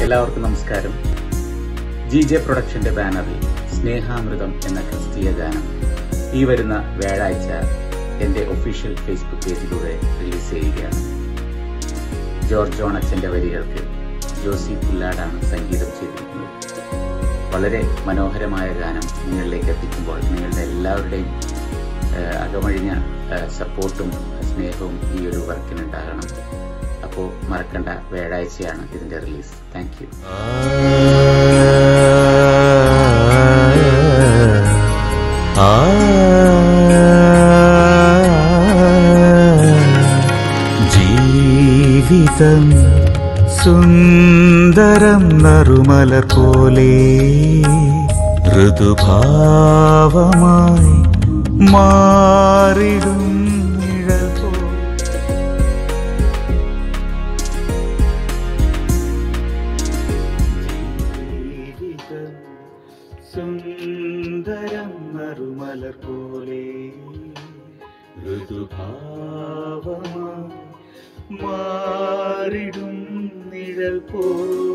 എല്ലാവർക്കും നമസ്കാരം. GJ പ്രൊഡക്ഷന്റെ ബാനറിൽ സ്നേഹാമൃതം എന്ന ക്രിസ്തീയ ഗാനം ഈ വരുന്ന വ്യാഴാഴ്ച എന്റെ ഒഫീഷ്യൽ ഫേസ്ബുക്ക് പേജിലൂടെ റിലീസ് ചെയ്യുകയാണ്. ജോർജ് ഓണച്ചന്റെ വരികൾക്ക് ജോസി പുല്ലാടാണ് സംഗീതം ചെയ്തിരിക്കുന്നത്. വളരെ മനോഹരമായ ഗാനം നിങ്ങളിലേക്ക് എത്തിക്കുമ്പോൾ നിങ്ങളുടെ എല്ലാവരുടെയും അകമഴിഞ്ഞ സപ്പോർട്ടും സ്നേഹവും ഈ ഒരു വർക്കിനുണ്ടാകണം. അപ്പോൾ മറക്കണ്ട, വ്യാഴാഴ്ചയാണ് ഇതിന്റെ റിലീസ്. Thank you. ജീവിതം സുന്ദരം നറുമല പോലെ ഋതുഭാവമായി മാറിടും നിഴൽ പോ. ജീവിതം സുന്ദരം നറുമല പോലെ ഋതുഭാവമായി മാറിടും നിഴൽ പോ.